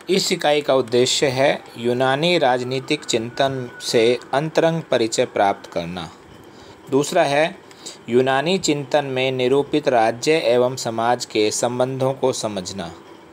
इस इकाई का उद्देश्य है यूनानी राजनीतिक चिंतन से अंतरंग परिचय प्राप्त करना। दूसरा है यूनानी चिंतन में निरूपित राज्य एवं समाज के संबंधों को समझना।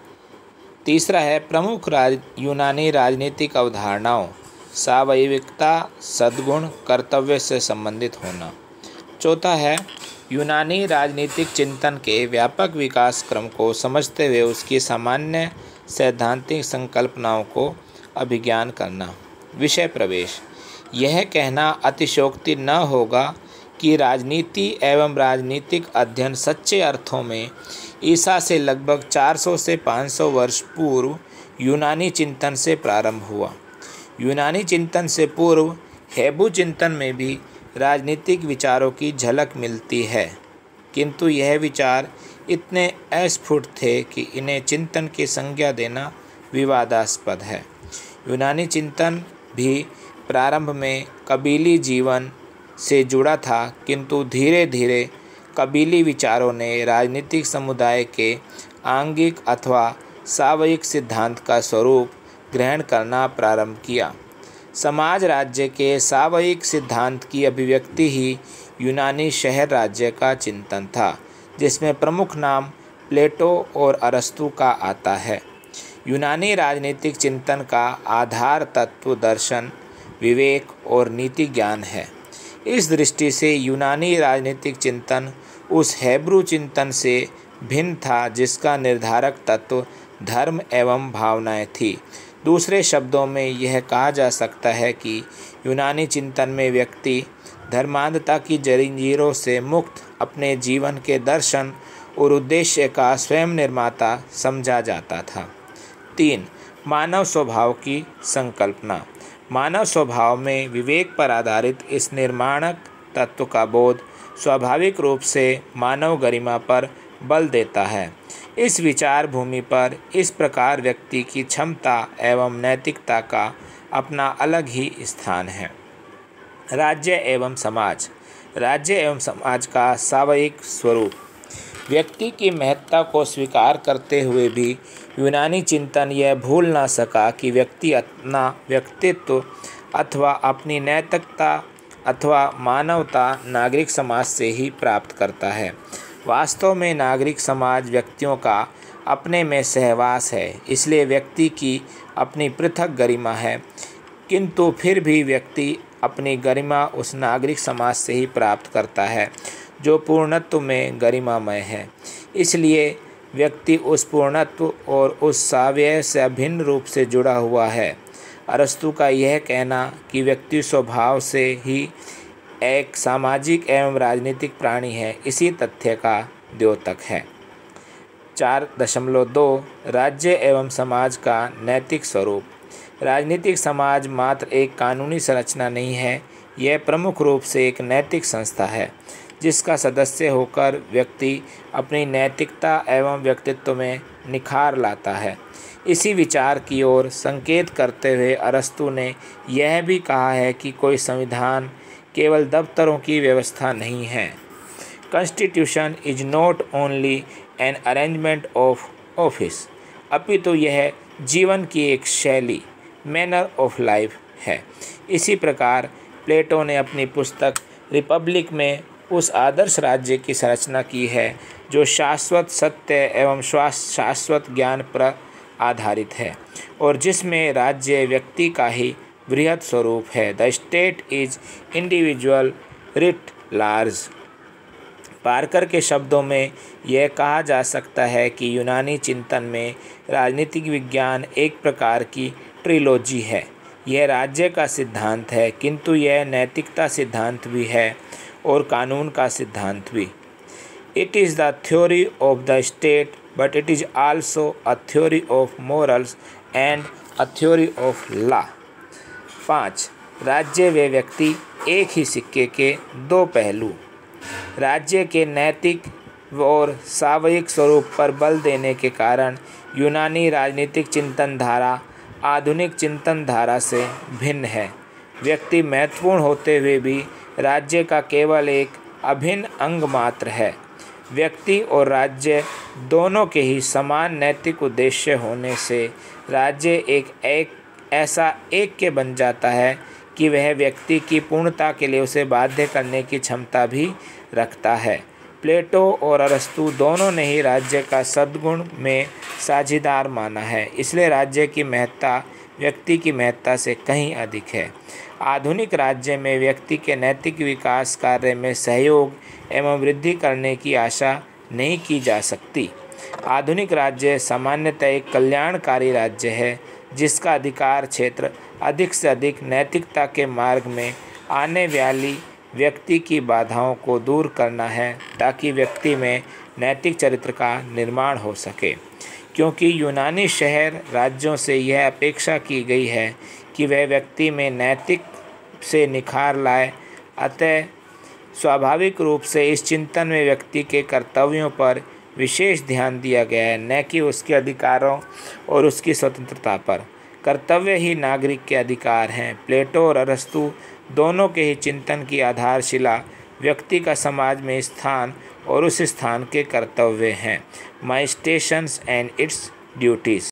तीसरा है प्रमुख यूनानी राजनीतिक अवधारणाओं, स्वाभाविकता, सद्गुण, कर्तव्य से संबंधित होना। चौथा है यूनानी राजनीतिक चिंतन के व्यापक विकास क्रम को समझते हुए उसकी सामान्य सैद्धांतिक संकल्पनाओं को अभिज्ञान करना। विषय प्रवेश। यह कहना अतिशयोक्ति न होगा कि राजनीति एवं राजनीतिक अध्ययन सच्चे अर्थों में ईसा से लगभग 400 से 500 वर्ष पूर्व यूनानी चिंतन से प्रारंभ हुआ। यूनानी चिंतन से पूर्व हेबू चिंतन में भी राजनीतिक विचारों की झलक मिलती है, किंतु यह विचार इतने अस्फुट थे कि इन्हें चिंतन की संज्ञा देना विवादास्पद है। यूनानी चिंतन भी प्रारंभ में कबीली जीवन से जुड़ा था, किंतु धीरे धीरे कबीली विचारों ने राजनीतिक समुदाय के आंगिक अथवा सावयिक सिद्धांत का स्वरूप ग्रहण करना प्रारंभ किया। समाज राज्य के सावयिक सिद्धांत की अभिव्यक्ति ही यूनानी शहर राज्य का चिंतन था, जिसमें प्रमुख नाम प्लेटो और अरस्तु का आता है। यूनानी राजनीतिक चिंतन का आधार तत्व दर्शन, विवेक और नीति ज्ञान है। इस दृष्टि से यूनानी राजनीतिक चिंतन उस हेब्रू चिंतन से भिन्न था जिसका निर्धारक तत्व धर्म एवं भावनाएं थी। दूसरे शब्दों में यह कहा जा सकता है कि यूनानी चिंतन में व्यक्ति धर्मांधता की जंजीरों से मुक्त अपने जीवन के दर्शन और उद्देश्य का स्वयं निर्माता समझा जाता था। 3. मानव स्वभाव की संकल्पना। मानव स्वभाव में विवेक पर आधारित इस निर्माणक तत्व का बोध स्वाभाविक रूप से मानव गरिमा पर बल देता है। इस विचार भूमि पर इस प्रकार व्यक्ति की क्षमता एवं नैतिकता का अपना अलग ही स्थान है। राज्य एवं समाज। राज्य एवं समाज का सावयिक स्वरूप। व्यक्ति की महत्ता को स्वीकार करते हुए भी यूनानी चिंतन यह भूल ना सका कि व्यक्ति अपना व्यक्तित्व अथवा अपनी नैतिकता अथवा मानवता नागरिक समाज से ही प्राप्त करता है। वास्तव में नागरिक समाज व्यक्तियों का अपने में सहवास है, इसलिए व्यक्ति की अपनी पृथक गरिमा है, किंतु फिर भी व्यक्ति अपनी गरिमा उस नागरिक समाज से ही प्राप्त करता है जो पूर्णत्व में गरिमामय है। इसलिए व्यक्ति उस पूर्णत्व और उस साव्य से अभिन्न रूप से जुड़ा हुआ है। अरस्तु का यह कहना कि व्यक्ति स्वभाव से ही एक सामाजिक एवं राजनीतिक प्राणी है, इसी तथ्य का द्योतक है। 4.2 राज्य एवं समाज का नैतिक स्वरूप। राजनीतिक समाज मात्र एक कानूनी संरचना नहीं है, यह प्रमुख रूप से एक नैतिक संस्था है जिसका सदस्य होकर व्यक्ति अपनी नैतिकता एवं व्यक्तित्व में निखार लाता है। इसी विचार की ओर संकेत करते हुए अरस्तु ने यह भी कहा है कि कोई संविधान केवल दफ्तरों की व्यवस्था नहीं है। Constitution is not only an arrangement of office, अपितु यह जीवन की एक शैली, मैनर ऑफ लाइफ है। इसी प्रकार प्लेटो ने अपनी पुस्तक रिपब्लिक में उस आदर्श राज्य की संरचना की है जो शाश्वत सत्य एवं शाश्वत ज्ञान पर आधारित है और जिसमें राज्य व्यक्ति का ही बृहत स्वरूप है। The state is individual writ large. Parker के शब्दों में यह कहा जा सकता है कि यूनानी चिंतन में राजनीतिक विज्ञान एक प्रकार की ट्रिलॉजी है। यह राज्य का सिद्धांत है, किंतु यह नैतिकता सिद्धांत भी है और कानून का सिद्धांत भी। It is the theory of the state but it is also a theory of morals and a theory of law. 5. राज्य व व्यक्ति एक ही सिक्के के दो पहलू। राज्य के नैतिक और सावयिक स्वरूप पर बल देने के कारण यूनानी राजनीतिक चिंतन धारा आधुनिक चिंतन धारा से भिन्न है। व्यक्ति महत्वपूर्ण होते हुए भी राज्य का केवल एक अभिन्न अंग मात्र है। व्यक्ति और राज्य दोनों के ही समान नैतिक उद्देश्य होने से राज्य एक ऐसा ऐक्य बन जाता है कि वह व्यक्ति की पूर्णता के लिए उसे बाध्य करने की क्षमता भी रखता है। प्लेटो और अरस्तु दोनों ने ही राज्य का सद्गुण में साझीदार माना है, इसलिए राज्य की महत्ता व्यक्ति की महत्ता से कहीं अधिक है। आधुनिक राज्य में व्यक्ति के नैतिक विकास कार्य में सहयोग एवं वृद्धि करने की आशा नहीं की जा सकती। आधुनिक राज्य सामान्यतः एक कल्याणकारी राज्य है, जिसका अधिकार क्षेत्र अधिक से अधिक नैतिकता के मार्ग में आने वाली व्यक्ति की बाधाओं को दूर करना है, ताकि व्यक्ति में नैतिक चरित्र का निर्माण हो सके। क्योंकि यूनानी शहर राज्यों से यह अपेक्षा की गई है कि वह व्यक्ति में नैतिक से निखार लाए, अतः स्वाभाविक रूप से इस चिंतन में व्यक्ति के कर्तव्यों पर विशेष ध्यान दिया गया है, न कि उसके अधिकारों और उसकी स्वतंत्रता पर। कर्तव्य ही नागरिक के अधिकार हैं। प्लेटो और अरस्तु दोनों के ही चिंतन की आधारशिला व्यक्ति का समाज में स्थान और उस स्थान के कर्तव्य हैं। My stations and its duties.